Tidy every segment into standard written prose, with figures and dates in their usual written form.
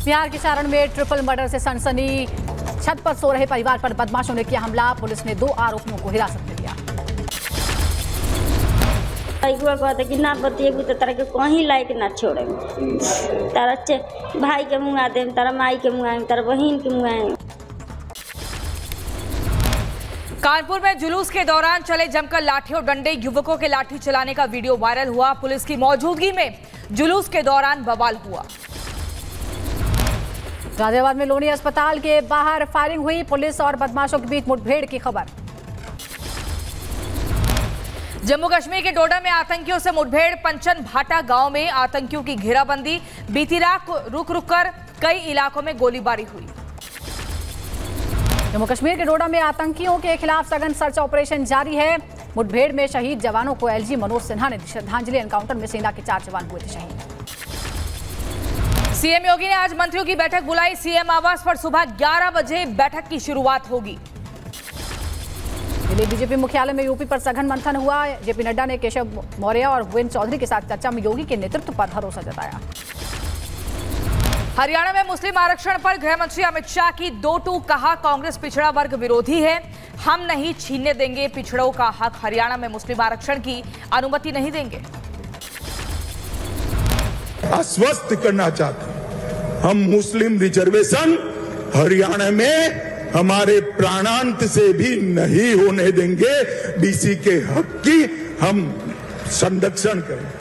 बिहार के सारण में triple murder से सनसनी। छत पर सो रहे परिवार पर बदमाशों ने किया हमला। पुलिस ने 2 आरोपियों को हिरासत में लिया। कहते कि ना बतिएगू तो तारा के कहीं लायक ना छोड़े, तारा भाई के मुँह दे, तारा माई के मुँह, तारा बहन के मुँह। कानपुर में जुलूस के दौरान चले जमकर लाठी और डंडे। युवकों के लाठी चलाने का वीडियो वायरल हुआ। पुलिस की मौजूदगी में जुलूस के दौरान बवाल हुआ। गाजियाबाद में लोनी अस्पताल के बाहर फायरिंग हुई। पुलिस और बदमाशों के बीच मुठभेड़ की खबर। जम्मू कश्मीर के डोडा में आतंकियों से मुठभेड़। पंचन भाटा गांव में आतंकियों की घेराबंदी। बीती रात रुक कर कई इलाकों में गोलीबारी हुई। जम्मू कश्मीर के डोडा में आतंकियों के खिलाफ सघन सर्च ऑपरेशन जारी है। मुठभेड़ में शहीद जवानों को एलजी मनोज सिन्हा ने श्रद्धांजलि। एनकाउंटर में सेना के 4 जवान हुए थे शहीद। सीएम योगी ने आज मंत्रियों की बैठक बुलाई। सीएम आवास पर सुबह 11 बजे बैठक की शुरुआत होगी। दिल्ली बीजेपी मुख्यालय में यूपी पर सघन मंथन हुआ। जेपी नड्डा ने केशव मौर्य और भुवन चौधरी के साथ चर्चा में योगी के नेतृत्व पर भरोसा जताया। हरियाणा में मुस्लिम आरक्षण पर गृह मंत्री अमित शाह की 2 टूक। कहा, कांग्रेस पिछड़ा वर्ग विरोधी है, हम नहीं छीनने देंगे पिछड़ों का हक। हरियाणा में मुस्लिम आरक्षण की अनुमति नहीं देंगे। आश्वस्त करना चाहते हैं, हम मुस्लिम रिजर्वेशन हरियाणा में हमारे प्राणांत से भी नहीं होने देंगे। बीसी के हक की हम संरक्षण करेंगे।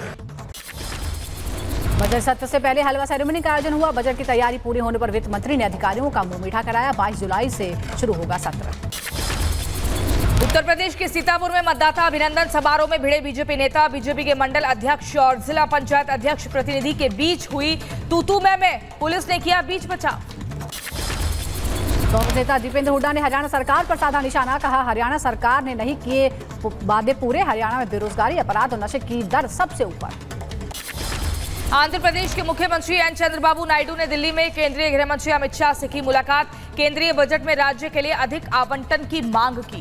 बजट सत्र से पहले हलवा सेरेमनी का आयोजन हुआ। बजट की तैयारी पूरी होने पर वित्त मंत्री ने अधिकारियों का मुंह मीठा कराया। 22 जुलाई से शुरू होगा सत्र। उत्तर प्रदेश के सीतापुर में मतदाता अभिनंदन समारोह में भिड़े बीजेपी नेता। बीजेपी के मंडल अध्यक्ष और जिला पंचायत अध्यक्ष प्रतिनिधि के बीच हुई तू-तू मैं। पुलिस ने किया बीच बचाव। कांग्रेस नेता दीपेंद्र हुड्डा ने हरियाणा सरकार पर साधा निशाना। कहा, हरियाणा सरकार ने नहीं किए वादे पूरे। हरियाणा में बेरोजगारी, अपराध और नशे की दर सबसे ऊपर। आंध्र प्रदेश के मुख्यमंत्री एन चंद्रबाबू नायडू ने दिल्ली में केंद्रीय गृह मंत्री अमित शाह से की मुलाकात। केंद्रीय बजट में राज्य के लिए अधिक आवंटन की मांग की।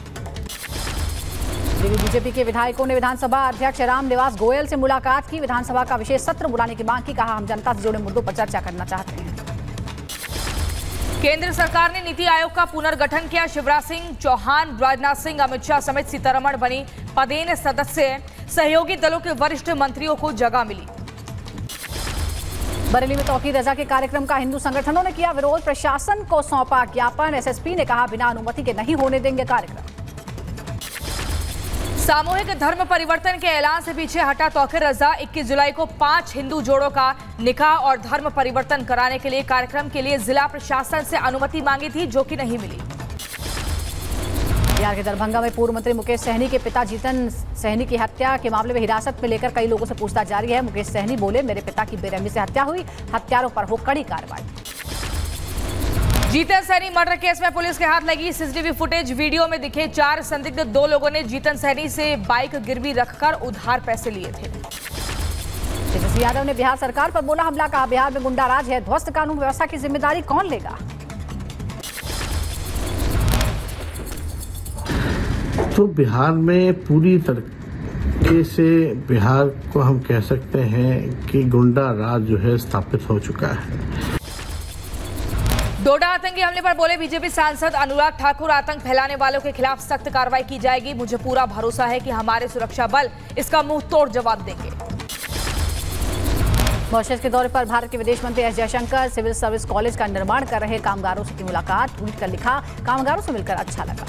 दिल्ली बीजेपी के विधायकों ने विधानसभा अध्यक्ष रामनिवास गोयल से मुलाकात की। विधानसभा का विशेष सत्र बुलाने की मांग की। कहा, हम जनता से जुड़े मुद्दों पर चर्चा करना चाहते हैं। केंद्र सरकार ने नीति आयोग का पुनर्गठन किया। शिवराज सिंह चौहान, राजनाथ सिंह, अमित शाह समेत सीतारमण बनी पदेन सदस्य। सहयोगी दलों के वरिष्ठ मंत्रियों को जगह मिली। बरेली में तौकीर रजा के कार्यक्रम का हिंदू संगठनों ने किया विरोध। प्रशासन को सौंपा ज्ञापन। एसएसपी ने कहा, बिना अनुमति के नहीं होने देंगे कार्यक्रम। सामूहिक धर्म परिवर्तन के ऐलान से पीछे हटा तौकीर रजा। 21 जुलाई को 5 हिंदू जोड़ों का निकाह और धर्म परिवर्तन कराने के लिए कार्यक्रम के लिए जिला प्रशासन से अनुमति मांगी थी, जो कि नहीं मिली। बिहार के दरभंगा में पूर्व मंत्री मुकेश सहनी के पिता जीतन सहनी की हत्या के मामले में हिरासत में लेकर कई लोगों से पूछताछ जारी है। मुकेश सहनी बोले, मेरे पिता की बेरहमी से हत्या हुई, हत्यारों पर हो कड़ी कार्रवाई। जीतन सहनी मर्डर केस में पुलिस के हाथ लगी सीसीटीवी फुटेज। वीडियो में दिखे 4 संदिग्ध। 2 लोगों ने जीतन सहनी से बाइक गिरवी रखकर उधार पैसे लिए थे। तेजस्वी यादव ने बिहार सरकार पर बोला हमला। कहा, बिहार में गुंडा राज है, ध्वस्त कानून व्यवस्था की जिम्मेदारी कौन लेगा। तो बिहार में पूरी तरीके से बिहार को हम कह सकते हैं कि गुंडा राज जो है स्थापित हो चुका है। डोडा आतंकी हमले पर बोले बीजेपी सांसद अनुराग ठाकुर, आतंक फैलाने वालों के खिलाफ सख्त कार्रवाई की जाएगी। मुझे पूरा भरोसा है कि हमारे सुरक्षा बल इसका मुंह तोड़ जवाब देंगे। मॉरिशस के दौरे पर भारत के विदेश मंत्री S Jaishankar civil service college का निर्माण कर रहे कामगारों से की मुलाकात। ट्वीट कर लिखा, कामगारों से मिलकर अच्छा लगा।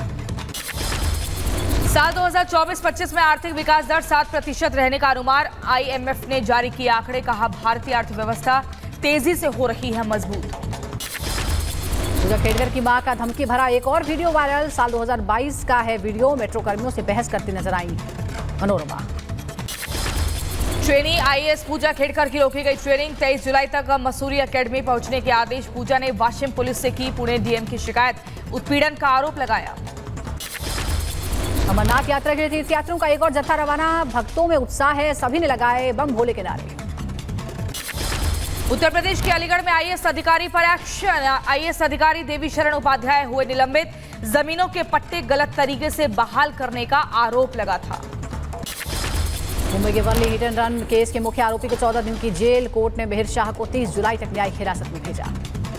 साल 2024-25 में आर्थिक विकास दर 7% रहने का अनुमान आईएमएफ ने जारी किया आंकड़े। कहा, भारतीय अर्थव्यवस्था तेजी से हो रही है मजबूत। पूजा खेड़कर की मां का धमकी भरा एक और वीडियो वायरल। साल 2022 का है वीडियो। मेट्रो कर्मियों से बहस करती नजर आई मनोरमा। ट्रेनी आईएएस पूजा खेड़कर की रोकी गई ट्रेनिंग। 23 जुलाई तक मसूरी एकेडमी पहुंचने के आदेश। पूजा ने वाशिम पुलिस से की पुणे डीएम की शिकायत। उत्पीड़न का आरोप लगाया। अमरनाथ यात्रा के लिए तीर्थयात्रियों का एक और जत्था रवाना। भक्तों में उत्साह है, सभी ने लगाए बम भोले के नारे। उत्तर प्रदेश के अलीगढ़ में आईएएस अधिकारी पर एक्शन। आईएएस अधिकारी देवी शरण उपाध्याय हुए निलंबित। जमीनों के पट्टे गलत तरीके से बहाल करने का आरोप लगा था। मुंबई के Worli hit and run case के मुख्य आरोपी को 14 दिन की जेल। कोर्ट ने मिहिर शाह को 30 जुलाई तक न्यायिक हिरासत में भेजा।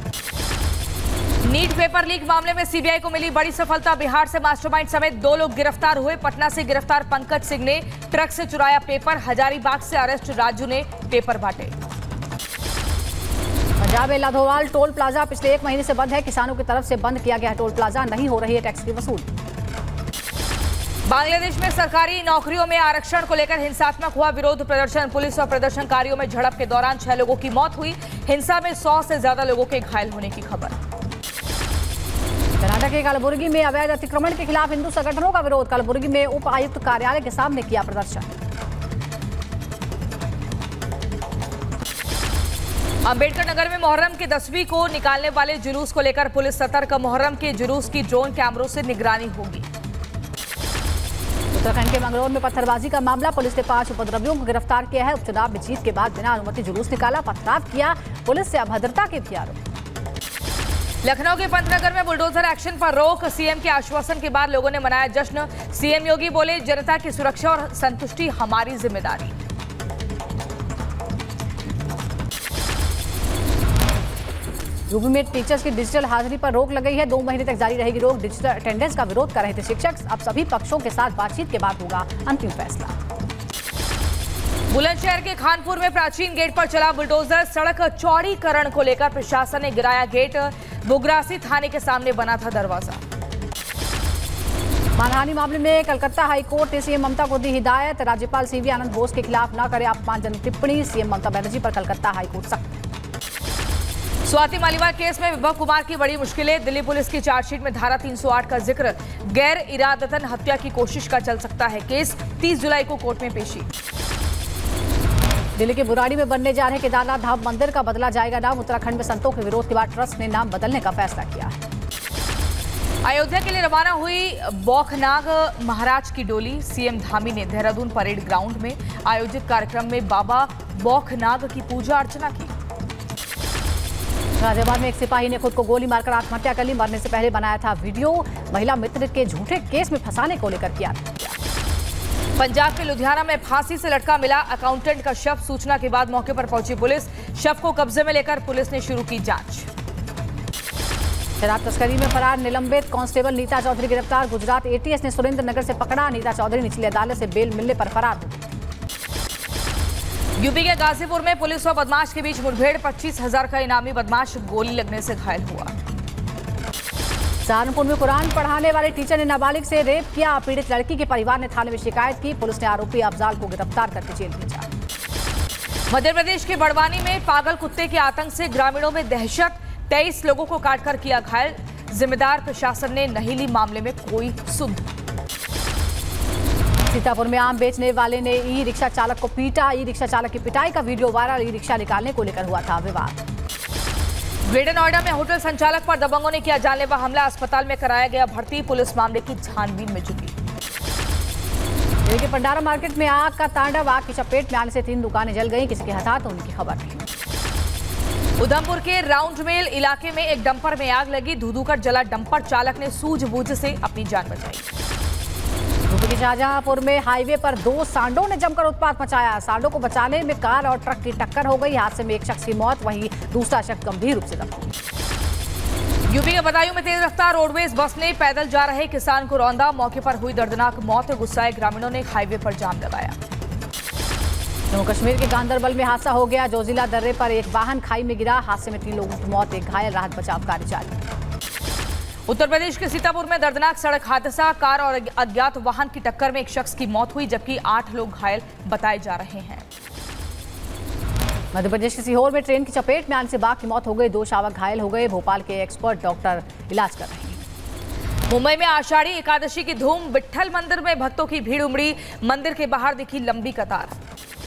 नीट पेपर लीक मामले में सीबीआई को मिली बड़ी सफलता। बिहार से मास्टरमाइंड समेत 2 लोग गिरफ्तार हुए। पटना से गिरफ्तार पंकज सिंह ने ट्रक से चुराया पेपर। हजारीबाग से अरेस्ट राजू ने पेपर बांटे। पंजाब में लाधोवाल टोल प्लाजा पिछले 1 महीने से बंद है। किसानों की तरफ से बंद किया गया टोल प्लाजा, नहीं हो रही है टैक्स की वसूली। बांग्लादेश में सरकारी नौकरियों में आरक्षण को लेकर हिंसात्मक हुआ विरोध प्रदर्शन। पुलिस और प्रदर्शनकारियों में झड़प के दौरान 6 लोगों की मौत हुई। हिंसा में 100 से ज्यादा लोगों के घायल होने की खबर। कर्नाटक के कलबुर्गी में अवैध अतिक्रमण के खिलाफ हिंदू संगठनों का विरोध। कलबुर्गी में उप आयुक्त कार्यालय के सामने किया प्रदर्शन। अंबेडकर नगर में मुहर्रम के 10वीं को निकालने वाले जुलूस को लेकर पुलिस सतर्क। मुहर्रम के जुलूस की ड्रोन कैमरों से निगरानी होगी। उत्तराखंड के मंगलौर में पत्थरबाजी का मामला। पुलिस ने 5 उपद्रवियों को गिरफ्तार किया है। उपचुनाव में जीत के बाद बिना अनुमति जुलूस निकाला, पथराव किया। पुलिस से अभद्रता के भी आरोप। लखनऊ के पंतनगर में बुलडोजर एक्शन पर रोक। सीएम के आश्वासन के बाद लोगों ने मनाया जश्न। सीएम योगी बोले, जनता की सुरक्षा और संतुष्टि हमारी जिम्मेदारी। यूपी में टीचर्स की डिजिटल हाजिरी पर रोक लग गई है। 2 महीने तक जारी रहेगी रोक। डिजिटल अटेंडेंस का विरोध कर रहे थे शिक्षक। अब सभी पक्षों के साथ बातचीत के बाद होगा अंतिम फैसला। बुलंदशहर के खानपुर में प्राचीन गेट पर चला बुलडोजर। सड़क चौड़ीकरण को लेकर प्रशासन ने गिराया गेट। बुगरासी थाने के सामने बना था दरवाजा। मानहानि मामले में कलकत्ता हाईकोर्ट ने सीएम ममता को दी हिदायत। राज्यपाल सीवी आनंद बोस के खिलाफ न करे अपमानजनक टिप्पणी। सीएम ममता बनर्जी पर कलकत्ता हाईकोर्ट सख्त। स्वाति मालीवाल केस में विभव कुमार की बड़ी मुश्किलें। दिल्ली पुलिस की चार्जशीट में धारा 308 का जिक्र। गैर इरादतन हत्या की कोशिश का चल सकता है केस। 30 जुलाई को कोर्ट में पेशी। दिल्ली के बुराड़ी में बनने जा रहे केदारनाथ धाम मंदिर का बदला जाएगा नाम। उत्तराखंड में संतों के विरोध के बाद ट्रस्ट ने नाम बदलने का फैसला किया। अयोध्या के लिए रवाना हुई बौखनाग महाराज की डोली। सीएम धामी ने देहरादून परेड ग्राउंड में आयोजित कार्यक्रम में बाबा बौखनाग की पूजा अर्चना की। गाजियाबाद में एक सिपाही ने खुद को गोली मारकर आत्महत्या कर ली। मरने से पहले बनाया था वीडियो। महिला मित्र के झूठे केस में फंसाने को लेकर किया। पंजाब के लुधियाना में फांसी से लटका मिला अकाउंटेंट का शव। सूचना के बाद मौके पर पहुंची पुलिस। शव को कब्जे में लेकर पुलिस ने शुरू की जांच। शराब तस्करी में फरार निलंबित कांस्टेबल नीता चौधरी गिरफ्तार। गुजरात एटीएस ने सुरेंद्र नगर से पकड़ा। नीता चौधरी निचली अदालत से बेल मिलने पर फरार हो गई। यूपी के गाजीपुर में पुलिस और बदमाश के बीच मुठभेड़। 25,000 का इनामी बदमाश गोली लगने से घायल हुआ। सहारनपुर में कुरान पढ़ाने वाले टीचर ने नाबालिग से रेप किया। पीड़ित लड़की के परिवार ने थाने में शिकायत की। पुलिस ने आरोपी अफजाल को गिरफ्तार करके जेल भेजा। मध्य प्रदेश के बड़वानी में पागल कुत्ते के आतंक से ग्रामीणों में दहशत। 23 लोगों को काटकर किया घायल। जिम्मेदार प्रशासन ने नहीं ली मामले में कोई सुध। सीतापुर में आम बेचने वाले ने ई रिक्शा चालक को पीटा। ई रिक्शा चालक की पिटाई का वीडियो वायरल। ई रिक्शा निकालने को लेकर हुआ था विवाद। ग्रेटर नोएडा में होटल संचालक पर दबंगों ने किया जानलेवा हमला। अस्पताल में कराया गया भर्ती। पुलिस मामले की छानबीन में जुटी। दिल्ली के पंडारा मार्केट में आग का तांडव। आग की चपेट में आने से 3 दुकानें जल गईं। किसी के हताहत होने की खबर नहीं। उधमपुर के राउंड मेल इलाके में एक डंपर में आग लगी। धुधुकर जला डंपर चालक ने सूझबूझ से अपनी जान बचाई। यूपी के शाहजहांपुर में हाईवे पर 2 सांडों ने जमकर उत्पात मचाया। सांडों को बचाने में कार और ट्रक की टक्कर हो गई। हादसे में एक शख्स की मौत, वहीं दूसरा शख्स गंभीर रूप से जख्मी। यूपी के बदायूं में तेज रफ्तार रोडवेज बस ने पैदल जा रहे किसान को रौंदा। मौके पर हुई दर्दनाक मौत। गुस्साए ग्रामीणों ने हाईवे पर जाम लगाया। जम्मू कश्मीर के गांदरबल में हादसा हो गया। जोजिला दर्रे पर एक वाहन खाई में गिरा। हादसे में 3 लोगों की मौत, एक घायल। राहत बचाव कार्य जारी। उत्तर प्रदेश के सीतापुर में दर्दनाक सड़क हादसा। कार और अज्ञात वाहन की टक्कर में एक शख्स की मौत हुई, जबकि 8 लोग घायल बताए जा रहे हैं। मध्य प्रदेश के सीहोर में ट्रेन की चपेट में आने से बाघ की मौत हो गई। 2 शावक घायल हो गए। भोपाल के एक्सपर्ट डॉक्टर इलाज कर रहे हैं। मुंबई में आषाढ़ी एकादशी की धूम। विट्ठल मंदिर में भक्तों की भीड़ उमड़ी। मंदिर के बाहर दिखी लंबी कतार।